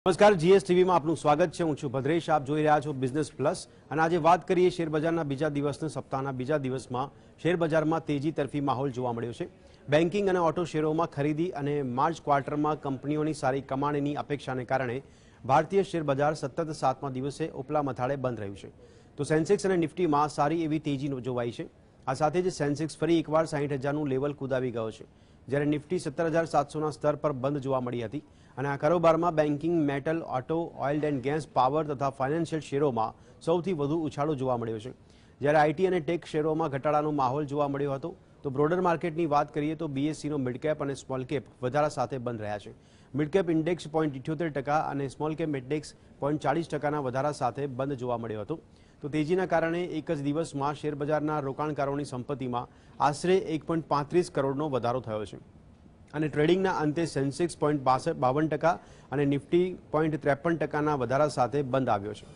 નમસ્કાર, જીએસટીવી માં આપનું સ્વાગત છે। હું છું ભદ્રેશ, આપ જોઈ રહ્યા છો બિઝનેસ પ્લસ। અને આજે વાત કરીએ શેર બજારના બીજા દિવસના સપ્તાહના બીજા દિવસમાં શેર બજારમાં તેજી તરફી માહોલ જોવા મળ્યો છે। બેન્કિંગ અને ઓટો શેરોમાં ખરીદી અને માર્ચ ક્વાર્ટરમાં કંપનીઓની સારી કમાણીની અપેક્ષાને કારણે ભારતીય શેર બજાર સતત 7મા દિવસે ઉપલા મથાળે બંધ રહ્યું છે। તો સેન્સેક્સ અને નિફ્ટીમાં સારી એવી તેજી જોવાઈ છે। આ સાથે જ સેન્સેક્સ ફરી એકવાર 60,000નું લેવલ કૂદાવી ગયો છે, જ્યારે નિફ્ટી 17,700ના સ્તર પર બંધ જોવા મળી હતી। અને આ કારોબારમાં banking, metal, auto, oil and gas, power તથા ફાઇનાન્શિયલ શેરોમાં સૌથી વધુ ઉછાળો જોવા મળ્યો છે, જ્યારે આઈટી અને ટેક શેરોમાં ઘટાડાનો માહોલ જોવા મળ્યો હતો। તો બ્રોડર માર્કેટની વાત કરીએ તો બીએસસીનો મિડકેપ અને સ્મોલ કેપ વધારા સાથે બંધ રહ્યા છે। મિડકેપ ઇન્ડેક્સ 0.78% અને સ્મોલ કેપ ઇન્ડેક્સ 0.40%ના વધારા સાથે બંધ જોવા મળ્યો હતો। તો તેજીના કારણે એક જ દિવસમાં શેરબજારના રોકાણકારોની સંપત્તિમાં આશરે 1.35 કરોડનો વધારો થયો છે। અને ટ્રેડિંગના અંતે સેન્સેક્સ 0.52% અને નિફ્ટી 0.53%ના વધારા સાથે બંધ આવ્યો છે।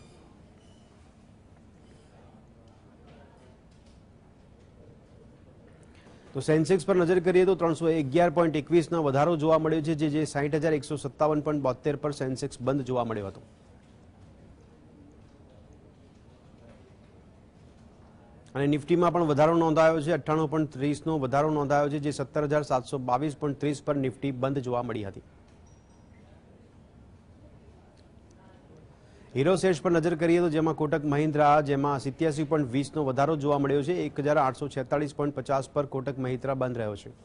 તો સેન્સેક્સ પર નજર કરીએ તો 311.21નો વધારો જોવા મળ્યો છે, જે 60,157.72 પર સેન્સેક્સ બંધ જોવા મળ્યો હતો। અને નિફ્ટીમાં પણ વધારો નોંધાયો છે। 98.30નો વધારો નોંધાયો છે, જે 17,722.30 પર નિફ્ટી બંધ જોવા મળી હતી। હીરો શેર્સ પર નજર કરીએ તો જેમાં કોટક મહિન્દ્રા જેમાં 87.20નો વધારો જોવા મળ્યો છે। 1,846.50 પર કોટક મહિન્દ્રા બંધ રહ્યો છે।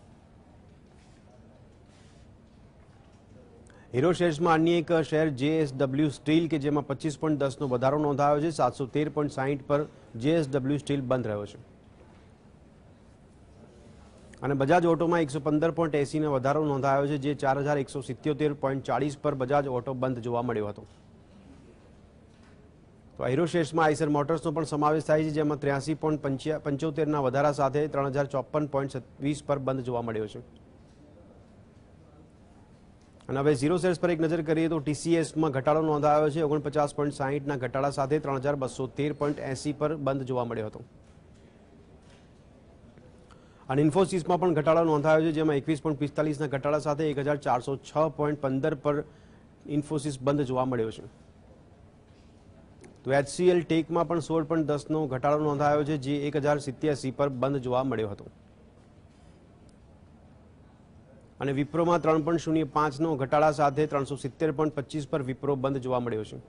હીરો શેર્સમાં અન્ય એક શેર જેએસડબલ્યુ સ્ટીલ કે જેમાં 25.10નો વધારો નોંધાયો છે। 713.60 પર જેએસડબલ્યુ સ્ટીલ બંધ રહ્યો છે। અને બજાજ ઓટોમાં 115.80નો વધારો નોંધાયો છે, જે 4,177.40 પર બજાજ ઓટો બંધ જોવા મળ્યો હતો। તો હીરો શેર્સમાં આઈસર મોટર્સનો પણ સમાવેશ થાય છે, જેમાં 83.75ના વધારા સાથે 3,054.20 પર બંધ જોવા મળ્યો છે। અને હવે ઝીરો શેર્સ પર એક નજર કરીએ તો ટીસીએસમાં ઘટાડો નોંધાયો છે। 49.60ના ઘટાડા સાથે 3,213.80 પર બંધ જોવા મળ્યો હતો। અને ઇન્ફોસિસમાં પણ ઘટાડો નોંધાયો છે, જેમાં 21.45ના ઘટાડા સાથે 1,406.15 પર ઇન્ફોસિસ બંધ જોવા મળ્યો છે। તો એચસીએલ ટેકમાં પણ 16.10નો ઘટાડો નોંધાયો છે, જે 1,087 પર બંધ જોવા મળ્યો હતો। અને વિપ્રોમાં 3.05નો ઘટાડા સાથે 370.25 પર વિપ્રો બંધ જોવા મળ્યો છે।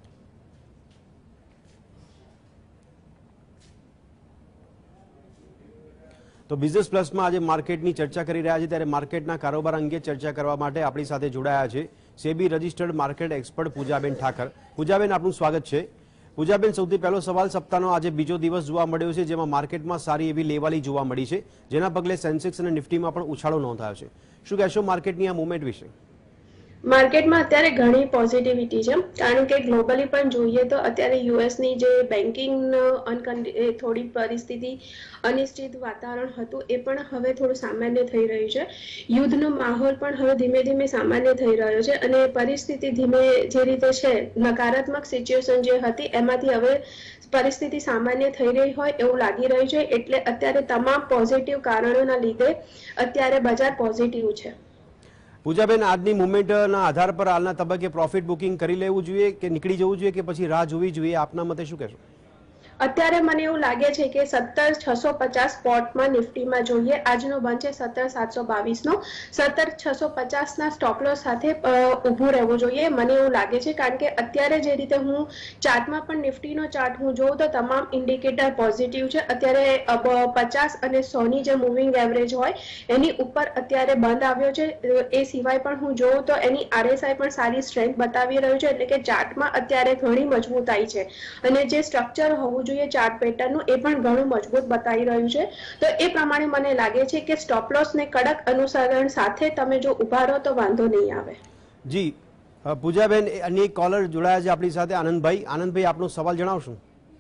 તો બિઝનેસ પ્લસમાં આજે માર્કેટની ચર્ચા કરી રહ્યા છે, ત્યારે માર્કેટના કારોબાર અંગે ચર્ચા કરવા માટે આપણી સાથે જોડાયા છે સેબી રજિસ્ટર્ડ માર્કેટ એક્સપર્ટ પૂજાબેન ઠાકર। પૂજાબેન, આપનું સ્વાગત છે। પૂજાબેન, સૌથી પહેલો સવાલ, સપ્તાહનો આજે બીજો દિવસ જોવા મળ્યો છે, જેમાં માર્કેટમાં સારી એવી લેવાલી જોવા મળી છે, જેના પગલે સેન્સેક્સ અને નિફ્ટીમાં પણ ઉછાળો નોંધાયો છે। શું કહેશો માર્કેટની આ મૂવમેન્ટ વિશે? માર્કેટમાં અત્યારે ઘણી પોઝિટિવિટી છે, કારણ કે ગ્લોબલી પણ જોઈએ તો અત્યારે યુએસની જે બેન્કિંગ થોડી પરિસ્થિતિ અનિશ્ચિત વાતાવરણ હતું, એ પણ હવે થોડું સામાન્ય થઈ રહ્યું છે। યુદ્ધનો માહોલ પણ હવે ધીમે ધીમે સામાન્ય થઈ રહ્યો છે, અને પરિસ્થિતિ ધીમે જે રીતે છે, નકારાત્મક સિચ્યુએશન જે હતી એમાંથી હવે પરિસ્થિતિ સામાન્ય થઈ રહી હોય એવું લાગી રહ્યું છે। એટલે અત્યારે તમામ પોઝિટિવ કારણોના લીધે અત્યારે બજાર પોઝિટિવ છે। પૂજાબેન, આજની મુવમેન્ટના આધાર પર હાલના તબક્કે પ્રોફિટ બુકિંગ કરી લેવું જોઈએ કે નીકળી જવું જોઈએ કે પછી રાહ જોવી જોઈએ? આપના મતે શું કહેશો? અત્યારે મને એવું લાગે છે કે 17,650 સ્પોટમાં નિફ્ટીમાં જોઈએ। આજનો બંધ છે 17,722નો। 17,650ના સ્ટોપલોસ સાથે ઊભું રહેવું જોઈએ, મને એવું લાગે છે, કારણ કે અત્યારે જે રીતે હું ચાર્ટમાં પણ નિફ્ટીનો ચાર્ટ હું જોઉં તો તમામ ઇન્ડિકેટર પોઝિટિવ છે। અત્યારે 50 અને 100ની જે મૂવિંગ એવરેજ હોય એની ઉપર અત્યારે બંધ આવ્યો છે। એ સિવાય પણ હું જોઉં તો એની આરએસઆઈ પણ સારી સ્ટ્રેન્થ બતાવી રહ્યું છે, એટલે કે ચાર્ટમાં અત્યારે ઘણી મજબૂતાઈ છે, અને જે સ્ટ્રક્ચર હોવું જોઈએ ચાર્ટ પેટર્નનું એ પણ ઘણું મજબૂત બતાવી રહ્યું છે। તો એ પ્રમાણે મને લાગે છે કે સ્ટોપલોસને કડક અનુસરણ સાથે તમે જો ઉભા રહો તો વાંધો નહીં આવે। જી પૂજાબેન, અન્ય એક કોલર જોડાયા છે આપણી સાથે, આનંદભાઈ। આનંદભાઈ, આપનો સવાલ જણાવશો?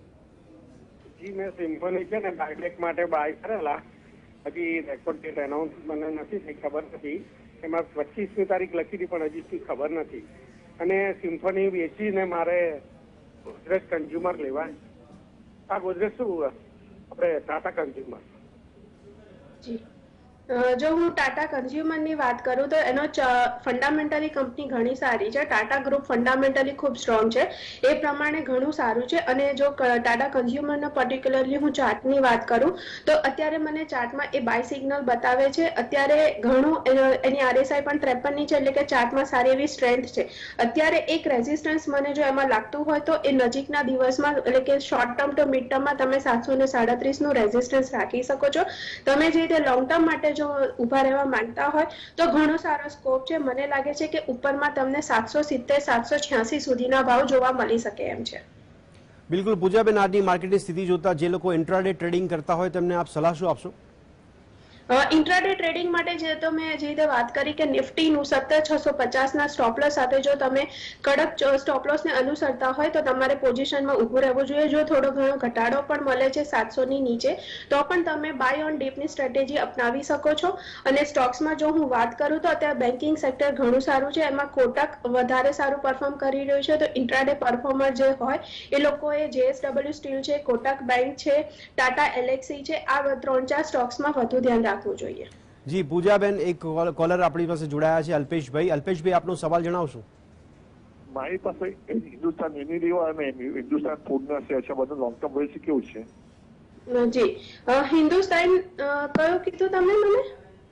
જી, મેં સિમ્ફની છે ને બાયબેક માટે બાય કરેલા, હજી રેકોર્ડ ડેટ એનાઉન્સ મને નથી થઈ, ખબર નથી। એમાં 25મી તારીખ લખી હતી પણ હજી સુધી ખબર નથી। અને સિમ્ફની વેચીને મારે ગોદરેજ કન્ઝ્યુમર લેવાય। આ ગોદરેજ શું આપણે ટાટા કન્ઝ્યુમર? જી, જો હું ટાટા કન્ઝ્યુમરની વાત કરું તો એનો ફંડામેન્ટલી કંપની ઘણી સારી છે. ટાટા ગ્રુપ ફંડામેન્ટલી ખૂબ સ્ટ્રોંગ છે, એ પ્રમાણે ઘણું સારું છે. અને જો ટાટા કન્ઝ્યુમરનો પર્ટિક્યુલરલી હું ચાર્ટની વાત કરું તો અત્યારે મને ચાર્ટમાં એ બાય સિગ્નલ બતાવે છે. અત્યારે ઘણું એની RSI પણ 53 ની છે, એટલે કે ચાર્ટમાં સારી એવી સ્ટ્રેન્થ છે. અત્યારે એક રેઝિસ્ટન્સ મને જો એમાં લાગતું હોય તો એ નજીકના દિવસમાં, એટલે કે શોર્ટ ટર્મ ટુ મિડ ટર્મમાં તમે 737 નું રેઝિસ્ટન્સ રાખી શકો છો. તમે જે રીતે લોંગ ટર્મ માટે જો ઉભા રહેવા માંગતા હોય તો ઘણો સારો સ્કોપ છે. મને લાગે છે કે ઉપરમાં તમને 770 786 સુધીના ભાવ જોવા મળી શકે એમ છે. બિલકુલ પૂજાબેન, આજની માર્કેટની સ્થિતિ જોતા જે લોકો ઇન્ટ્રાડે ટ્રેડિંગ કરતા હોય તેમને આપ સલાહ શું આપશો? ઇન્ટ્રાડે ટ્રેડિંગ માટે જે તો મેં જે રીતે વાત કરી કે નિફ્ટીનું 17650 ના સ્ટોપલોસ સાથે જો તમે કડક સ્ટોપલોસને અનુસરતા હોય તો તમારે પોઝિશનમાં ઊભું રહેવું જોઈએ. જો થોડો ઘણો ઘટાડો પણ મળે છે 700 ની નીચે તો પણ તમે બાય ઓન ડીપની સ્ટ્રેટેજી અપનાવી શકો છો. અને સ્ટોક્સમાં જો હું વાત કરું તો અત્યારે બેન્કિંગ સેક્ટર ઘણું સારું છે. એમાં કોટક વધારે સારું પરફોર્મ કરી રહ્યું છે. તો ઇન્ટ્રાડે પરફોર્મર જે હોય એ લોકોએ JSW સ્ટીલ છે, કોટક બેંક છે, ટાટા એલેક્સી છે, આ 3-4 સ્ટોક્સમાં વધુ ધ્યાન રાખવું જોઈએ. જી પૂજાબેન, એક કોલર આપણી પાસે જોડાયા છે, અલ્પેશભાઈ. અલ્પેશભાઈ, આપનો સવાલ જણાવશો. મારી પાસે હિન્દુસ્તાન યુનિલિવર અને હિન્દુસ્તાન ફૂડના શેર છે, બધું લોંગ ટર્મ ભવિષ્ય કેવું છે? જી, હિન્દુસ્તાન કયું કીધું તમે મને?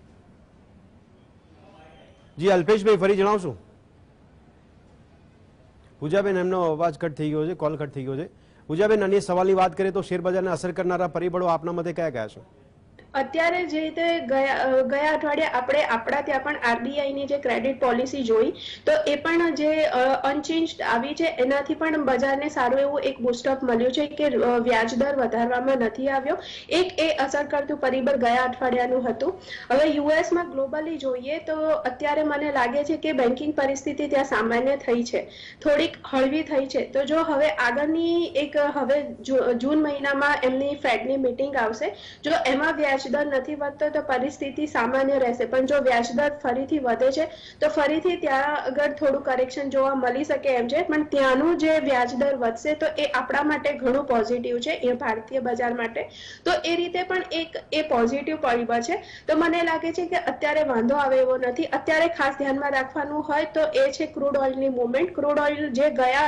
જી અલ્પેશભાઈ, ફરી જણાવશો. પૂજાબેન, એમનો અવાજ કટ થઈ ગયો છે, કોલ કટ થઈ ગયો છે. પૂજાબેન, અન્ય સવાલની વાત કરીએ તો શેરબજારને અસર કરનારા પરિબળો આપના મતે કયા કયા છે? અત્યારે જે રીતે ગયા અઠવાડિયે આપણે આપણા ત્યાં પણ RBIની જે ક્રેડિટ પોલિસી જોઈ તો એ પણ જે અનચેન્જ આવી છે એનાથી પણ બજારને સારું એવું એક બુસ્ટઅપ મળ્યું છે કે વ્યાજદર વધારવામાં નથી આવ્યો. એક એ અસર કરતું પરિબળ ગયા અઠવાડિયાનું હતું. હવે યુએસમાં ગ્લોબલી જોઈએ તો અત્યારે મને લાગે છે કે બેન્કિંગ પરિસ્થિતિ ત્યાં સામાન્ય થઈ છે, થોડીક હળવી થઈ છે. તો જો હવે આગળની એક હવે જૂન મહિનામાં એમની ફેડની મીટિંગ આવશે, જો એમાં વ્યાજદર નથી વધતો તો પરિસ્થિતિ સામાન્ય રહેશે. પણ જો વ્યાજદર ફરીથી વધે છે તો ફરીથી ત્યાં આગળ થોડું કરેક્શન જોવા મળી શકે એમ છે. પણ ત્યાંનું જે વ્યાજદર વધશે તો એ આપણા માટે ઘણું પોઝિટિવ છે, એ ભારતીય બજાર માટે. તો એ રીતે પણ એક એ પોઝિટિવ પરિબળ છે. તો મને લાગે છે કે અત્યારે વાંધો આવે એવો નથી. અત્યારે ખાસ ધ્યાનમાં રાખવાનું હોય તો એ છે ક્રૂડ ઓઇલની મુવમેન્ટ. ક્રૂડ ઓઇલ જે ગયા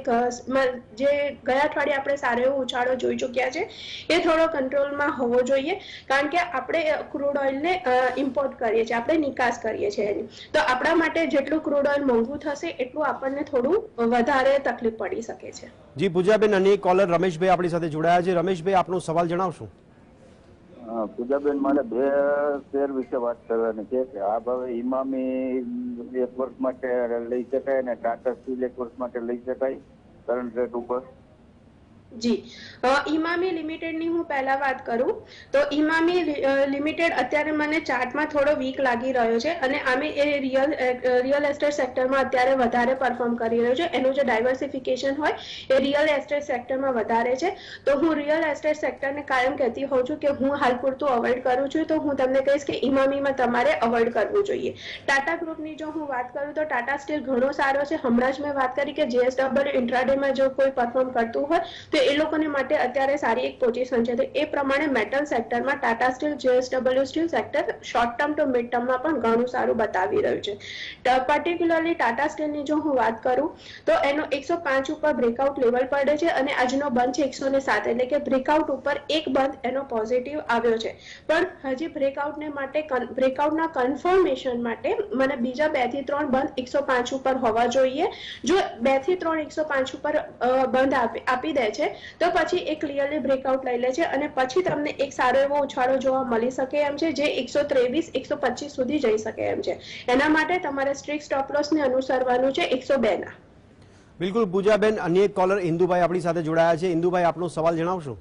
અઠવાડિયે આપણે સારો એવો ઉછાળો જોઈ ચૂક્યા છે, એ થોડો કંટ્રોલમાં હોવો જોઈએ. કારણ કે આપણે ક્રૂડ ઓઇલને ઇમ્પોર્ટ કરીએ છીએ, આપણે નિકાસ કરીએ છીએ એની. તો આપણા માટે જેટલું ક્રૂડ ઓઇલ મોંઘું થશે એટલું આપણને થોડું વધારે તકલીફ પડી શકે છે. જી પૂજાબેન, અન્ય કોલર રમેશભાઈ આપણી સાથે જોડાયા છે. રમેશભાઈ, આપનો સવાલ જણાવશો. પૂજાબેન, મારે બે શેર વિશે વાત કરવાની છે કે આ ભાવે ઇમામી 1 વર્ષ માટે લઈ શકાય અને ટાટા સ્ટીલ 1 વર્ષ માટે લઈ શકાય કરંટ રેટ ઉપર? જી, ઇમામી લિમિટેડની હું પહેલા વાત કરું તો ઇમામી લિમિટેડ અત્યારે મને ચાર્ટમાં થોડો વીક લાગી રહ્યો છે. અને આમે એ રિયલ એસ્ટેટ સેક્ટરમાં અત્યારે વધારે પરફોર્મ કરી રહ્યો છે. એનું જે ડાયવર્સિફિકેશન હોય એ રિયલ એસ્ટેટ સેક્ટરમાં વધારે છે. તો હું રિયલ એસ્ટેટ સેક્ટરને કાયમ કહેતી હોઉં છું કે હું હાલ પૂરતું અવોઇડ કરું છું. તો હું તમને કહીશ કે ઇમામીમાં તમારે અવોઇડ કરવું જોઈએ. ટાટા ગ્રુપની જો હું વાત કરું તો ટાટા સ્ટીલ ઘણો સારો છે. હમણાં જ મેં વાત કરી કે JSW ઇન્ટ્રાડેમાં જો કોઈ પરફોર્મ કરતું હોય તો એ લોકોને માટે અત્યારે સારી એક પોઝિશન છે. તો એ પ્રમાણે મેટલ સેક્ટરમાં Tata steel, JSW steel sector short term to mid ટર્મમાં પણ ઘણું સારું બતાવી રહ્યું છે. પર્ટિક્યુલરલી ટાટા સ્ટીલની જો હું વાત કરું તો એનો 105 ઉપર બ્રેકઆઉટ લેવલ પડે છે અને આજનો બંધ છે 107, એટલે કે બ્રેકઆઉટ ઉપર એક બંધ એનો પોઝિટિવ આવ્યો છે. પણ હજી બ્રેકઆઉટના કન્ફર્મેશન માટે મને બીજા 2 થી 3 બંધ 105 ઉપર હોવા જોઈએ. જો 2 થી 3 105 ઉપર બંધ આપી દે છે તો પછી એ ક્લિયરલી બ્રેકઆઉટ લઈ લે છે અને પછી તમને એક સારો એવો ઉછાળો જોવા મળી શકે એમ છે, જે 123 125 સુધી જઈ શકે એમ છે. એના માટે તમારે સ્ટ્રિક્ટ સ્ટોપ લોસને અનુસરવાનું છે 102 ના. બિલકુલ પૂજાબેન, અન્ય એક કોલર ઇન્દુભાઈ આપણી સાથે જોડાયા છે. ઇન્દુભાઈ, આપનો સવાલ જણાવશો.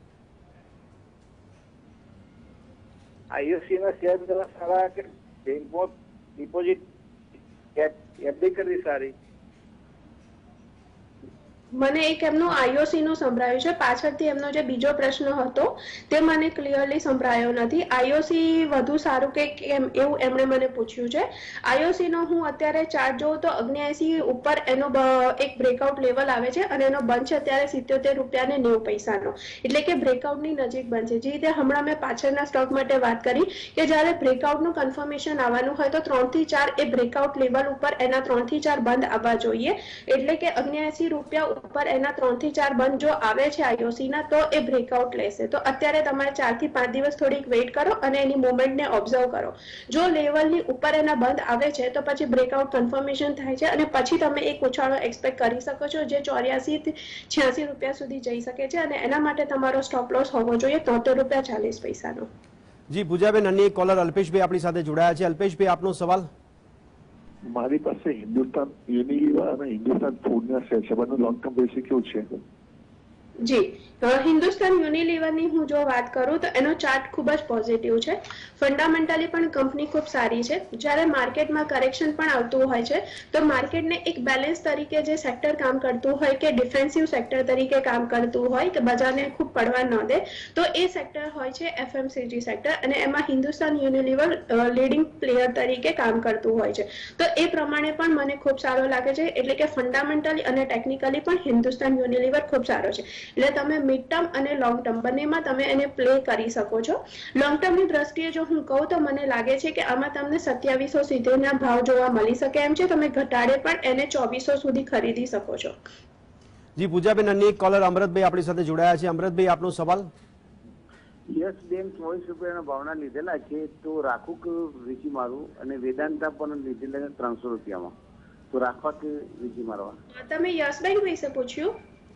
IFC ના શેર સારા કે બેંકમાં ડિપોઝિટ FD કરવી સારી? મને એક એમનું આઈઓસી નું સંભળાયું છે, પાછળથી એમનો જે બીજો પ્રશ્ન હતો તે મને ક્લિયરલી સંભળાયો નથી. આઈઓસી વધુ સારું કે કેમ એવું એમણે મને પૂછ્યું છે. આઈઓસી નો હું અત્યારે ચાર્ટ જોઉં તો 79 ઉપર એનો એક બ્રેકઆઉટ લેવલ આવે છે અને એનો બંધ છે અત્યારે 77 રૂપિયા ને 90 પૈસાનો, એટલે કે બ્રેકઆઉટની નજીક બનશે. જે રીતે હમણાં મેં પાછળના સ્ટોક માટે વાત કરી કે જ્યારે બ્રેકઆઉટનું કન્ફર્મેશન આવવાનું હોય તો 3 થી 4 એ બ્રેકઆઉટ લેવલ ઉપર એના 3 થી 4 બંધ આવવા જોઈએ, એટલે કે 79 રૂપિયા ઉપર એના 3 થી 4 બંધ જો આવે છે આઈઓસી ના તો એ બ્રેકઆઉટ લેશે. તો અત્યારે તમારે 4 થી 5 દિવસ થોડીક વેઇટ કરો અને એની મુવમેન્ટને ઓબ્ઝર્વ કરો. જો લેવલની ઉપર એના બંધ આવે છે તો પછી બ્રેકઆઉટ કન્ફર્મેશન થાય છે અને પછી તમે એક ઉછાળો એક્સપેક્ટ કરી શકો છો જે 84 થી 86 રૂપિયા સુધી જઈ શકે છે અને એના માટે તમારો સ્ટોપ લોસ હોવો જોઈએ 73 રૂપિયા 40 પૈસાનો. જી પૂજાબેન, અન્ય એક કોલર અલ્પેશભાઈ આપણી સાથે જોડાયા છે. અલ્પેશભાઈ, આપનો સવાલ. મારી પાસે હિન્દુસ્તાન યુનિલિવર અને હિન્દુસ્તાન ફૂડના શેર છે, બંને લોંગ ટર્મ બેઝ કેવું છે? જી, હિન્દુસ્તાન યુનિલિવરની હું જો વાત કરું તો એનો ચાર્ટ ખૂબ જ પોઝિટિવ છે. ફંડામેન્ટલી પણ કંપની ખૂબ સારી છે. જ્યારે માર્કેટમાં કરેક્શન પણ આવતું હોય છે તો માર્કેટને એક બેલેન્સ તરીકે જે સેક્ટર કામ કરતું હોય કે ડિફેન્સિવ સેક્ટર તરીકે કામ કરતું હોય કે બજારને ખૂબ પડવા ન દે તો એ સેક્ટર હોય છે એફએમસીજી સેક્ટર, અને એમાં હિન્દુસ્તાન યુનિલિવર લીડિંગ પ્લેયર તરીકે કામ કરતું હોય છે. તો એ પ્રમાણે પણ મને ખૂબ સારો લાગે છે, એટલે કે ફંડામેન્ટલી અને ટેકનિકલી પણ હિન્દુસ્તાન યુનિલિવર ખૂબ સારો છે. એટલે તમે મિડ ટર્મ અને લોંગ ટર્મ બંનેમાં તમે એને પ્લે કરી શકો છો. લોંગ ટર્મની દ્રષ્ટિએ જો હું કહું તો મને લાગે છે કે આમાં તમને 2770 ના ભાવ જોવા મળી શકે એમ છે. તમે ઘટાડે પણ એને 2400 સુધી ખરીદી શકો છો. જી પૂજાબેન, અન્ય એક કોલર અમૃતભાઈ આપણી સાથે જોડાયા છે. અમૃતભાઈ, આપનો સવાલ. યસ બેંક 24 રૂપિયાના ભાવના લીધેલા છે તો રાખું કે વેચી મારું? અને વેદાંતા પણ લીધેલા 300 રૂપિયામાં, તો રાખવા કે વેચી મારવા? તમે યસ બેંક વિશે પૂછ્યું?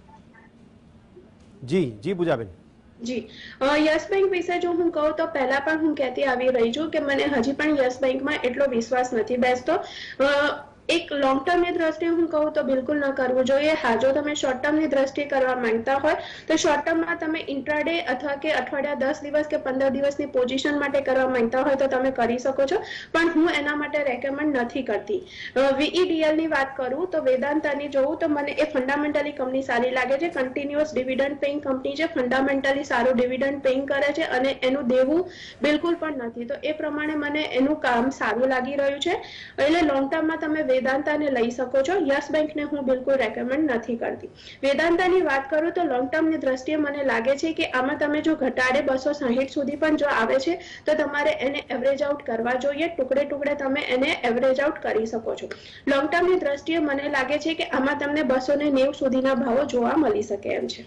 જી પૂજાબેન. જી, યસ બેંક વિશે જો હું કહું તો પહેલા પણ હું કહેતી આવી રહી છું કે મને હજી પણ યસ બેંકમાં એટલો વિશ્વાસ નથી બેસતો. એક લોંગ ટર્મની દ્રષ્ટિએ હું કહું તો બિલકુલ ન કરવું જોઈએ. હા, જો તમે શોર્ટ ટર્મની દ્રષ્ટિએ કરવા માંગતા હોય તો શોર્ટ ટર્મમાં તમે ઇન્ટ્રાડે અથવા કે અઠવાડિયા 10 દિવસ કે 15 દિવસની પોઝિશન માટે કરવા માંગતા હોય તો તમે કરી શકો છો, પણ હું એના માટે રેકમેન્ડ નથી કરતી. વીઈડીએલ ની વાત કરું તો વેદાંતાની જોઉં તો મને એ ફંડામેન્ટલી કંપની સારી લાગે છે. કન્ટિન્યુઅસ ડિવિડન્ડ પેઇંગ કંપની છે, ફંડામેન્ટલી સારું ડિવિડન્ડ પેઇંગ કરે છે અને એનું દેવું બિલકુલ પણ નથી. તો એ પ્રમાણે મને એનું કામ સારું લાગી રહ્યું છે, એટલે લોંગ ટર્મમાં તમે વેદાંતાને લઈ શકો છો. યસ બેંકને હું બિલકુલ રેકમેન્ડ નથી કરતી. વેદાંતાની વાત કરું તો લોંગ ટર્મની દ્રષ્ટિએ મને લાગે છે કે આમાં તમે જો ઘટાડે 260 સુધી પણ જો આવે છે તો તમારે એને એવરેજ આઉટ કરવા જોઈએ. ટુકડે ટુકડે તમે એને એવરેજ આઉટ કરી શકો છો. લોંગ ટર્મની દ્રષ્ટિએ મને લાગે છે કે આમાં તમને 290 સુધીના ભાવો જોવા મળી શકે એમ છે.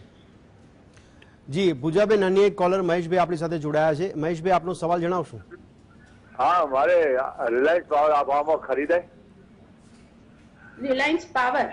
જી પૂજાબેન, અન્ય એક કોલર મહેશભાઈ આપણી સાથે જોડાયા છે. મહેશભાઈ, આપનો સવાલ જણાવશો? હા, મારે રિલાયન્સ પાવર આ ભાવમાં ખરીદાય? રિલાયન્સ પાવર,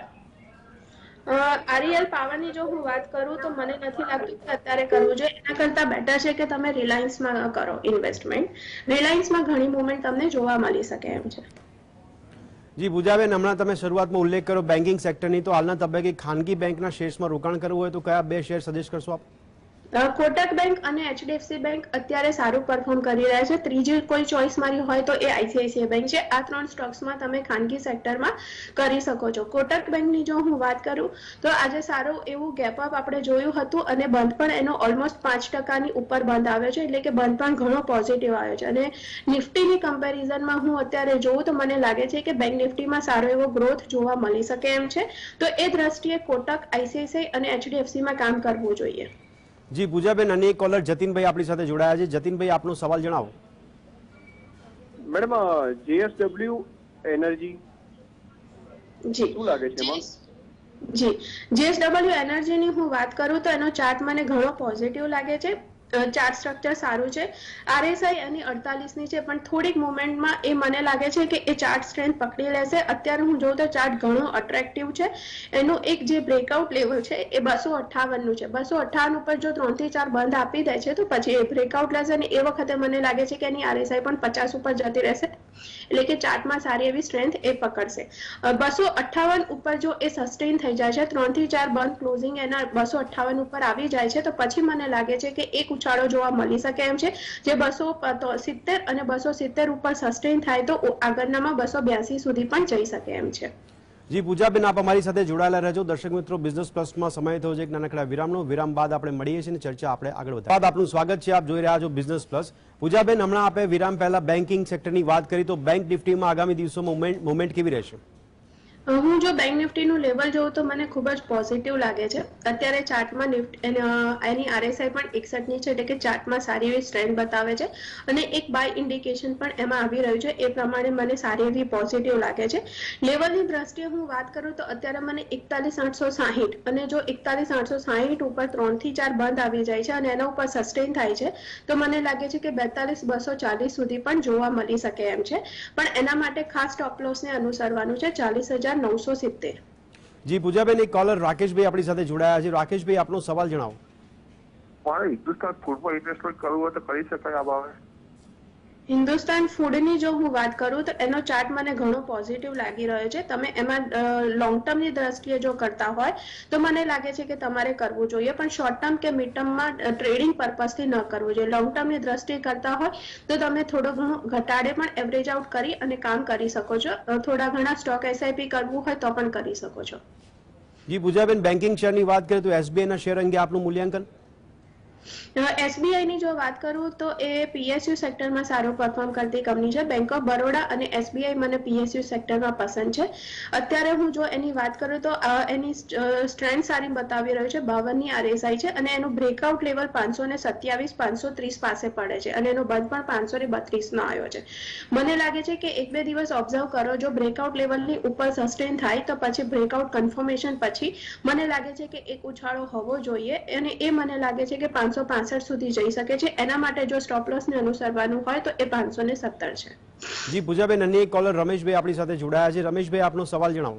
આરઈએલ પાવરની જો હું વાત કરું તો મને નથી લાગતું કે અત્યારે કરવું જોઈએ. એના કરતા બેટર છે કે તમે રિલાયન્સમાં કરો ઇન્વેસ્ટમેન્ટ. રિલાયન્સમાં ઘણી મુવમેન્ટ તમને જોવા મળી શકે એમ છે. જી પૂજાબેન, હમણાં તમે શરૂઆતમાં ઉલ્લેખ કર્યો બેન્કિંગ સેક્ટરની, તો હાલના તબક્કે ખાનગી બેંકના શેર્સમાં રોકાણ કરવું હોય તો કયા બે શેર સજેસ્ટ કરશો આપ? કોટક બેંક અને એચડીએફસી બેંક અત્યારે સારું પરફોર્મ કરી રહ્યા છે. ત્રીજી કોઈ ચોઇસ મારી હોય તો એ આઈસીઆઈસીઆઈ બેંક છે. આ 3 સ્ટોક્સમાં તમે ખાનગી સેક્ટરમાં કરી શકો છો. કોટક બેંકની જો હું વાત કરું તો આજે સારું એવું ગેપ અપ આપણે જોયું હતું અને બંધ પણ એનો ઓલમોસ્ટ 5% ઉપર બંધ આવ્યો છે, એટલે કે બંધ પણ ઘણો પોઝિટિવ આવ્યો છે. અને નિફ્ટીની કમ્પેરિઝનમાં હું અત્યારે જોઉં તો મને લાગે છે કે બેંક નિફ્ટીમાં સારો એવો ગ્રોથ જોવા મળી શકે એમ છે. તો એ દ્રષ્ટિએ કોટક, આઈસીઆઈસીઆઈ અને એચડીએફસીમાં કામ કરવું જોઈએ. જી પૂજાબેન, અન્ય એક કોલર જતીનભાઈ આપણી સાથે જોડાયા છે. જતીનભાઈ, આપનો સવાલ જણાવો. મેડમ, જેએસડબલ્યુ એનર્જી જી, શું લાગે છે એમાં? જી, જેએસડબલ્યુ એનર્જીની હું વાત કરું તો એનો ચાર્ટ મને ઘણો પોઝિટિવ લાગે છે. ચાર્ટ સ્ટ્રક્ચર સારું છે. આરએસઆઈ એની 48 ની છે, પણ થોડીક મુવમેન્ટમાં એ મને લાગે છે કે એ ચાર્ટ સ્ટ્રેન્થ પકડી લેશે. અત્યારે હું જોઉં તો ચાર્ટ ઘણો અટ્રેક્ટિવ છે. એનું એક જે બ્રેકઆઉટ લેવલ છે એ 258 નું છે. 258 ઉપર જો 3 થી 4 બંધ આપી દે છે તો પછી એ બ્રેકઆઉટ લેશે અને એ વખતે મને લાગે છે કે એની આરએસઆઈ પણ 50 ઉપર જતી રહેશે, એટલે કે ચાર્ટમાં સારી એવી સ્ટ્રેન્થ એ પકડશે. 258 ઉપર જો એ સસ્ટેન થઈ જાય છે, 3 થી 4 બંધ ક્લોઝિંગ એના 258 ઉપર આવી જાય છે તો પછી મને લાગે છે કે એક ઉછાળો જોવા મળી શકે એમ છે, જે 270 અને 270 ઉપર સસ્ટેન થાય તો આગળનામાં 282 સુધી પણ જઈ શકે એમ છે. જી પૂજાબેન, આપ અમારી સાથે જોડાયેલા રહેજો. દર્શક મિત્રો, બિઝનેસ પ્લસમાં સમય થયો છે એક નાનકડા વિરામનો. વિરામ બાદ આપણે મળીએ છીએ અને ચર્ચા આપણે આગળ વધારીએ. બાદ આપનું સ્વાગત છે. આપ જોઈ રહ્યા છો બિઝનેસ પ્લસ. પૂજાબેન, હમણાં આપણે વિરામ પહેલા બેન્કિંગ સેક્ટરની વાત કરી, તો બેંક નિફ્ટીમાં આગામી દિવસોમાં મુવમેન્ટ કેવી રહેશે? હું જો બેંક નિફ્ટીનું લેવલ જોઉં તો મને ખૂબ જ પોઝિટિવ લાગે છે. અત્યારે ચાર્ટમાં એની RSI પણ 61 ની છે, એટલે કે ચાર્ટમાં સારી એવી સ્ટ્રેન્થ બતાવે છે અને એક બાય ઇન્ડિકેશન પણ એમાં આવી રહ્યું છે. એ પ્રમાણે મને સારી એવી પોઝિટિવ લાગે છે. લેવલની દ્રષ્ટિએ હું વાત કરું તો અત્યારે મને 41,860 અને જો 41,860 ઉપર 3 થી 4 બંધ આવી જાય છે અને એના ઉપર સસ્ટેન થાય છે તો મને લાગે છે કે 42,240 સુધી પણ જોવા મળી શકે એમ છે. પણ એના માટે ખાસ સ્ટોપ લોસને અનુસરવાનું છે 40,970. જી પૂજાબેન, એક કોલર રાકેશભાઈ આપણી સાથે જોડાયા છે. રાકેશભાઈ, આપનો સવાલ જણાવો. મારે હિન્દુસ્તાન ફૂડમાં ઇન્વેસ્ટમેન્ટ કરવું હોય તો કરી શકાય આ ભાવે? હિન્દુસ્તાન ફૂડની જો હું વાત કરું તો એનો ચાર્ટ મને ઘણો પોઝિટિવ લાગી રહ્યો છે. તમે એમાં લોંગ ટર્મની દ્રષ્ટિએ જો કરતા હોય તો મને લાગે છે કે તમારે કરવું જોઈએ, પણ શોર્ટ ટર્મ કે મિડ ટર્મમાં ટ્રેડિંગ પર્પઝથી ન કરવું જોઈએ. લોંગ ટર્મની દ્રષ્ટિએ કરતા હોય તો તમે થોડો ઘણો ઘટાડે પણ એવરેજ આઉટ કરી અને કામ કરી શકો છો. થોડા ઘણા સ્ટોક SIP કરવું હોય તો પણ કરી શકો છો. જી પૂજાબેન, બેન્કિંગ શેરની વાત કરીએ તો SBI ના શેર અંગે આપનું મૂલ્યાંકન? SBI ની જો વાત કરું તો એ PSU સેક્ટરમાં સારું પરફોર્મ કરતી કંપની છે. બેંક ઓફ બરોડા અને SBI મને PSU સેક્ટરમાં પસંદ છે. અત્યારે હું જો એની વાત કરું તો એની સ્ટ્રેન્થ સારી બતાવી રહ્યું છે. 52 ની RSI છે અને એનું બ્રેકઆઉટ લેવલ 527 530 પાસે પડે છે અને એનો બંધ પણ 532 નો આવ્યો છે. મને લાગે છે કે 1-2 દિવસ ઓબ્ઝર્વ કરો. જો બ્રેકઆઉટ લેવલની ઉપર સસ્ટેન થાય તો પછી બ્રેકઆઉટ કન્ફર્મેશન પછી મને લાગે છે કે એક ઉછાળો હોવો જોઈએ અને એ મને લાગે છે કે 565 સુધી જઈ શકે છે. એના માટે જો સ્ટોપ લોસ ને અનુસરવાનું હોય તો એ 517 છે. જી પૂજાબેન, અન્ય એક કોલર રમેશભાઈ આપણી સાથે જોડાયા છે. રમેશભાઈ, આપનો સવાલ જણાવો.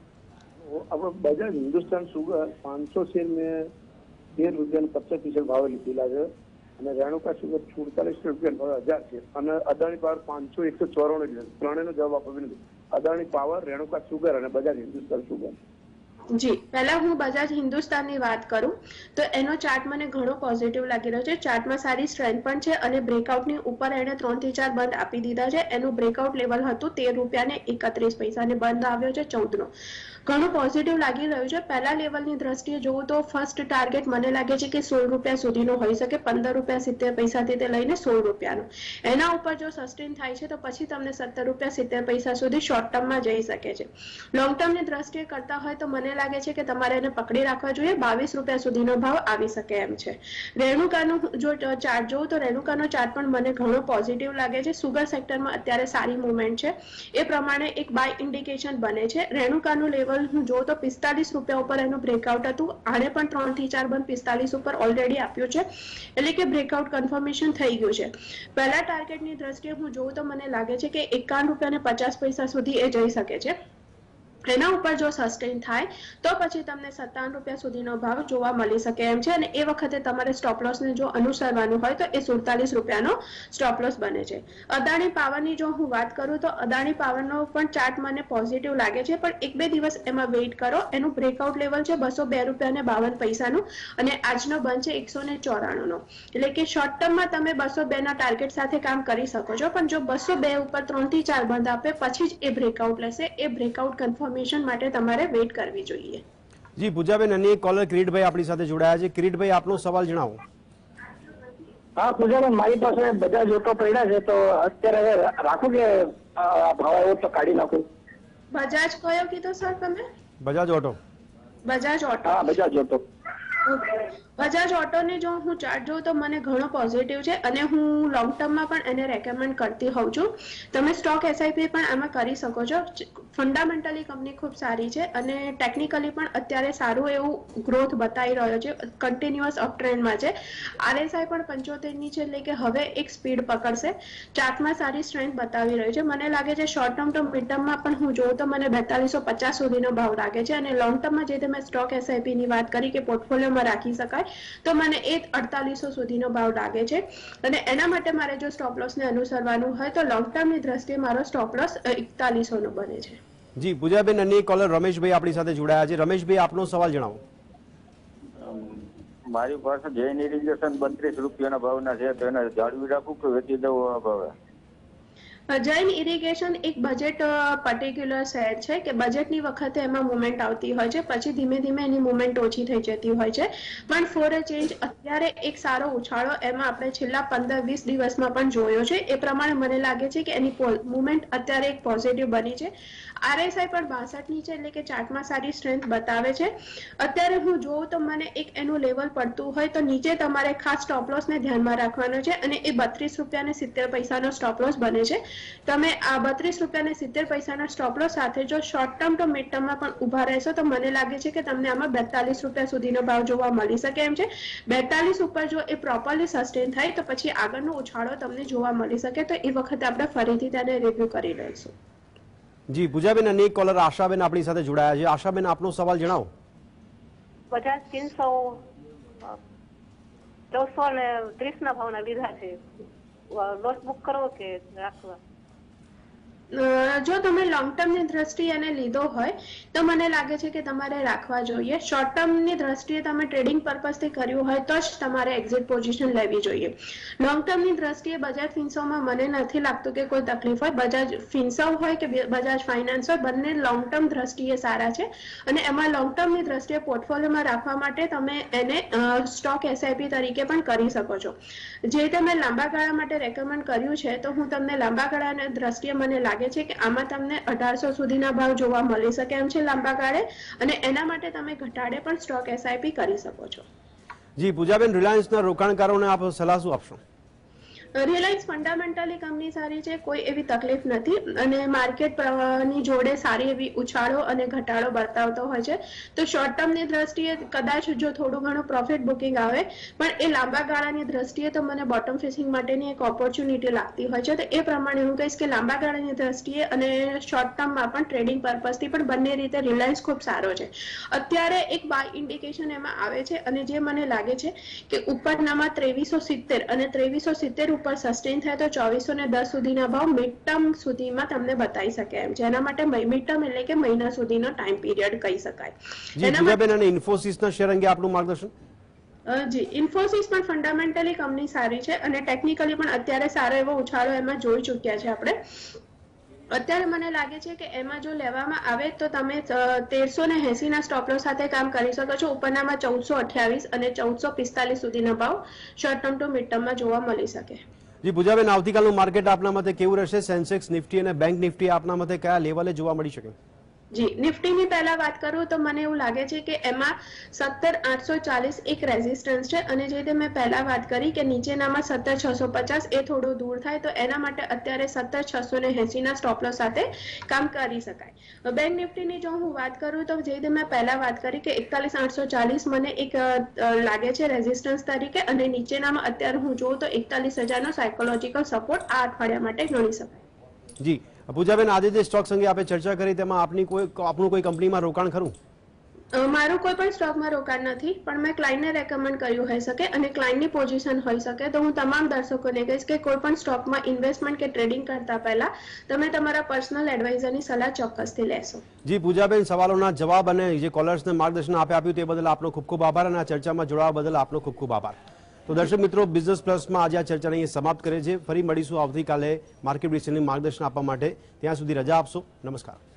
આપણે બજાજ હિન્દુસ્તાન સુગર 500 શેર મેં 13 રૂપિયા 50 ભાવે લીધેલા છે અને રેણુકા સુગર 48 રૂપિયા 1000 છે અને અદાણી પાવર 500 194 ત્રણેયનો જવાબ આપવો નથી. અદાણી પાવર, રેણુકા સુગર અને બજાજ હિન્દુસ્તાન સુગર. જી, પહેલા હું બજાજ હિન્દુસ્તાનની વાત કરું તો એનો ચાર્ટ મને ઘણો પોઝિટિવ લાગી રહ્યો છે. ચાર્ટમાં સારી સ્ટ્રેન્થ પણ છે અને બ્રેકઆઉટની ઉપર એને 3 થી 4 બંધ આપી દીધા છે. એનું બ્રેકઆઉટ લેવલ હતું 13 રૂપિયા 31 અને બંધ આવ્યો છે 14 નો. ઘણું પોઝિટિવ લાગી રહ્યું છે. પહેલા લેવલની દ્રષ્ટિએ જોવું તો ફર્સ્ટ ટાર્ગેટ મને લાગે છે કે 16 રૂપિયા સુધીનો હોઈ શકે. 15 રૂપિયા 70 પૈસાથી તે લઈને 16 રૂપિયાનો. એના ઉપર જો સસ્ટેન થાય છે તો પછી તમને 17 રૂપિયા 70 પૈસા સુધી શોર્ટ ટર્મમાં જઈ શકે છે. લોંગ ટર્મની દ્રષ્ટિએ કરતા હોય તો મને લાગે છે કે તમારે એને પકડી રાખવા જોઈએ. 22 રૂપિયા સુધીનો ભાવ આવી શકે એમ છે. રેણુકાનો જો ચાર્ટ જોઉં તો રેણુકાનો ચાર્ટ પણ મને ઘણો પોઝિટિવ લાગે છે. સુગર સેક્ટરમાં અત્યારે સારી મુવમેન્ટ છે. એ પ્રમાણે એક બાય ઇન્ડિકેશન બને છે. રેણુકાનું લેવલ હું જોઉં તો 45 રૂપિયા ઉપર એનું બ્રેકઆઉટ હતું. આને પણ 3 થી 4 બંધ 45 ઉપર ઓલરેડી આપ્યું છે, એટલે કે બ્રેકઆઉટ કન્ફર્મેશન થઈ ગયું છે. પહેલા ટાર્ગેટની દ્રષ્ટિએ હું જોઉં તો મને લાગે છે કે 51 રૂપિયા 50 પૈસા સુધી એ જઈ શકે છે. એના ઉપર જો સસ્ટેન થાય તો પછી તમને 57 રૂપિયા સુધીનો ભાવ જોવા મળી શકે એમ છે અને એ વખતે તમારે સ્ટોપ લોસને જો અનુસરવાનું હોય તો એ 47 રૂપિયાનો સ્ટોપ લોસ બને છે. અદાણી પાવરની જો હું વાત કરું તો અદાણી પાવરનો પણ ચાર્ટ મને પોઝિટિવ લાગે છે, પણ 1-2 દિવસ એમાં વેઇટ કરો. એનું બ્રેકઆઉટ લેવલ છે 202 રૂપિયા 52 પૈસાનું અને આજનો બંધ છે 194 નો. એટલે કે શોર્ટ ટર્મમાં તમે 202 ના ટાર્ગેટ સાથે કામ કરી શકો છો, પણ જો 202 ઉપર 3 થી 4 બંધ આપે પછી જ એ બ્રેકઆઉટ લેશે. એ બ્રેકઆઉટ કન્ફર્મ માટે તમારે વેઇટ કરવી જોઈએ. જી પૂજાબેન, અન્ય એક કોલર કિરીટભાઈ આપણી સાથે જોડાયા છે. કિરીટભાઈ, આપનો સવાલ જણાવો. હા પૂજાબેન, મારી પાસે બધા જ ઓટો પડ્યા છે તો અત્યારે રાખું કે ભાવ આવ્યો તો કાઢી નાખું? બજાજ કયો કીધો સર તમે? બજાજ ઓટો. બજાજ ઓટો. હા, બજાજ ઓટો. બજાજ ઓટોને જો હું ચાર્ટ જોઉં તો મને ઘણો પોઝિટિવ છે અને હું લોંગ ટર્મમાં પણ એને રેકમેન્ડ કરતી હોઉં છું. તમે સ્ટોક SIP પણ આમાં કરી શકો છો. ફંડામેન્ટલી કંપની ખૂબ સારી છે અને ટેકનિકલી પણ અત્યારે સારું એવું ગ્રોથ બતાવી રહ્યો છે. કન્ટિન્યુઅસ અપ ટ્રેન્ડમાં છે. RSI પણ 75 ની છે, એટલે કે હવે એક સ્પીડ પકડશે. ચાર્ટમાં સારી સ્ટ્રેન્થ બતાવી રહ્યું છે. મને લાગે છે શોર્ટ ટર્મ ટુ મિડ ટર્મમાં પણ હું જોઉં તો મને 4250 સુધીનો ભાવ લાગે છે અને લોંગ ટર્મમાં જે તમે સ્ટોક SIP ની વાત કરી કે પોર્ટફોલિયોમાં રાખી શકાય તો મને એ 4800 સુધીનો ભાવ લાગે છે અને એના માટે મારે જો સ્ટોપ લોસને અનુસરવાનું હોય તો લોંગ ટર્મની દ્રષ્ટિએ મારો સ્ટોપ લોસ 4100 નો બને છે. જી પૂજાબેન, અન્ય કોલર રમેશભાઈ આપણી સાથે જોડાયા છે. રમેશભાઈ, આપનો સવાલ જણાવો. મારી પાસે જૈન ઇરિગેશન 32 રૂપિયાના ભાવના છે તો એને જાળવી રાખું કે વેચી દઉં આ ભાવે? જૈન ઇરિગેશન એક બજેટ પર્ટિક્યુલર શેર છે કે બજેટની વખતે એમાં મુવમેન્ટ આવતી હોય છે, પછી ધીમે ધીમે એની મુવમેન્ટ ઓછી થઈ જતી હોય છે. પણ ફોર અ ચેન્જ અત્યારે એક સારો ઉછાળો એમાં આપણે છેલ્લા 15-20 દિવસમાં પણ જોયો છે. એ પ્રમાણે મને લાગે છે કે એની મુવમેન્ટ અત્યારે એક પોઝિટિવ બની છે. RSI પણ 62 ની છે, એટલે કે ચાર્ટમાં સારી સ્ટ્રેન્થ બતાવે છે. અત્યારે હું જોઉં તો મને એક એનું લેવલ પડતું હોય તો નીચે તમારે ખાસ સ્ટોપ લોસને ધ્યાનમાં રાખવાનો છે, અને એ 32 રૂપિયા ને 70 પૈસાનો સ્ટોપ લોસ બને છે. તમે આ 32 રૂપિયા ને 70 પૈસાના સ્ટોપ લોસ સાથે જો શોર્ટ ટર્મ તો મિડ ટર્મમાં પણ ઊભા રહેશો તો મને લાગે છે કે તમને આમાં 42 રૂપિયા સુધીનો ભાવ જોવા મળી શકે એમ છે. 42 ઉપર જો એ પ્રોપરલી સસ્ટેન થાય તો પછી આગળનો ઉછાળો તમને જોવા મળી શકે, તો એ વખતે આપણે ફરીથી તેને રિવ્યુ કરી લઈશું. જી પૂજાબેન, અને એક કોલર આશાબેન આપણી સાથે જોડાયા છે. આશાબેન, આપનો સવાલ જણાવો. બજાજ 330 ના ભાવના લીધા છે, લોસ બુક કરવો કે રાખવા? જો તમે લોંગ ટર્મની દ્રષ્ટિએ એને લીધો હોય તો મને લાગે છે કે તમારે રાખવા જોઈએ. શોર્ટ ટર્મની દ્રષ્ટિએ તમે ટ્રેડિંગ પર્પઝથી કર્યું હોય તો જ તમારે એક્ઝિટ પોઝિશન લેવી જોઈએ. લોંગ ટર્મની દ્રષ્ટિએ બજાજ ફિન્સર્વમાં મને નથી લાગતું કે કોઈ તકલીફ હોય. બજાજ ફિન્સર્વ હોય કે બજાજ ફાઇનાન્સ હોય, બંને લોંગ ટર્મ દ્રષ્ટિએ સારા છે, અને એમાં લોંગ ટર્મની દ્રષ્ટિએ પોર્ટફોલિયોમાં રાખવા માટે તમે એને સ્ટોક SIP તરીકે પણ કરી શકો છો. જે રીતે મેં લાંબા ગાળા માટે રેકમેન્ડ કર્યું છે, તો હું તમને લાંબા ગાળાની દ્રષ્ટિએ મને લાગે છે કે આમાં તમને 1800 સુધીના ભાવ જોવા મળી શકે એમ છે લાંબા ગાળે, અને એના માટે તમે ઘટાડે પણ સ્ટોક SIP કરી શકો છો. જી પૂજાબેન, રિલાયન્સના રોકાણકારોને આપ સલાહ શું આપશો? રિલાયન્સ ફંડામેન્ટલી કંપની સારી છે, કોઈ એવી તકલીફ નથી, અને માર્કેટ ની જોડે સારી એવી ઉછાળો અને ઘટાડો બતાવતો હોય છે. તો શોર્ટ ટર્મની દ્રષ્ટિએ કદાચ જો થોડું ઘણું પ્રોફિટ બુકિંગ આવે, પણ એ લાંબા ગાળાની દ્રષ્ટિએ તો મને બોટમ ફિશિંગ માટેની એક ઓપોર્ચ્યુનિટી લાગતી હોય છે. તો એ પ્રમાણે હું કહીશ કે લાંબા ગાળાની દ્રષ્ટિએ અને શોર્ટ ટર્મમાં પણ ટ્રેડિંગ પર્પઝથી પણ બંને રીતે રિલાયન્સ ખૂબ સારો છે. અત્યારે એક બાય ઇન્ડિકેશન એમાં આવે છે, અને જે મને લાગે છે કે ઉપરનામાં 2370 અને 2370 ઉપર સસ્ટેન થાય તો 2410 સુધીના ભાવ મિડ ટર્મ સુધીમાં તમને બતાવી શકે એમ છે. એના માટે મિડ ટર્મ એટલે કે મહિના સુધીનો ટાઈમ પીરિયડ કહી શકાય. જી પૂજાબેન, અને ઇન્ફોસિસના શેર અંગે આપનું માર્ગદર્શન? જી, ઇન્ફોસિસ પણ ફંડામેન્ટલી કંપની સારી છે, અને ટેકનિકલી પણ અત્યારે સારો એવો ઉછાળો એમાં જોઈ ચૂક્યા છે આપણે. અત્યારે મને લાગે છે કે એમાં જો લેવામાં આવે તો તમે 1380 ના સ્ટોપ લોસ સાથે કામ કરી શકો છો. ઉપરનામાં 1428 અને 1445 સુધીના ભાવ શોર્ટ ટર્મ ટુ મિડ ટર્મમાં જોવા મળી શકે. જી પૂજાબેન, આવતીકાલનું માર્કેટ આપના મતે કેવું રહેશે? સેન્સેક્સ, નિફ્ટી અને બેંક નિફ્ટી આપના મતે કયા લેવલે જોવા મળી શકે? જી, નિફ્ટીની પહેલા વાત કરું તો મને એવું લાગે છે કે એમાં 17840 એક રેઝિસ્ટન્સ છે, અને જે રીતે મેં પહેલા વાત કરી કે નીચેનામાં 17650 એ થોડું દૂર થાય, તો એના માટે અત્યારે 17680 ના સ્ટોપ લોસ સાથે કામ કરી શકાય. બેંક નિફ્ટીની જો હું વાત કરું તો જે રીતે મેં પહેલા વાત કરી કે 41840 મને એક લાગે છે રેઝિસ્ટન્સ તરીકે, અને નીચેનામાં અત્યારે હું જોઉં તો 41000 નો સાયકોલોજીકલ સપોર્ટ આ અઠવાડિયા માટે ગણી શકાય. જી પૂજાબેન, આજે જે સ્ટોક્સ અંગે આપણે ચર્ચા કરી તેમાં આપનું કોઈ કંપનીમાં રોકાણ ખરું? મારું કોઈ પણ સ્ટોકમાં રોકાણ નથી, પણ મેં ક્લાયન્ટને રેકમેન્ડ કર્યું હોઈ શકે, અને ક્લાયન્ટની પોઝિશન હોઈ શકે, તો હું તમામ દર્શકોને કહીશ કે કોઈ પણ સ્ટોકમાં ઇન્વેસ્ટમેન્ટ કે ટ્રેડિંગ કરતા પહેલા તમે તમારા પર્સનલ એડવાઇઝરની સલાહ ચોક્કસથી લેશો. જી પૂજાબેન, સવાલોના જવાબ અને જે કોલર્સને માર્ગદર્શન આપ્યું તે બદલ આપનો ખૂબ ખૂબ આભાર, અને આ ચર્ચામાં જોડાવા બદલ આપનો ખૂબ ખૂબ આભાર. તો દર્શક મિત્રો, બિઝનેસ પ્લસમાં આજે આ ચર્ચાને અહીં સમાપ્ત કરે છે. ફરી મળીશું આવતીકાલે માર્કેટ વિશેની માર્ગદર્શન આપવા માટે. ત્યાં સુધી રજા આપશો. નમસ્કાર.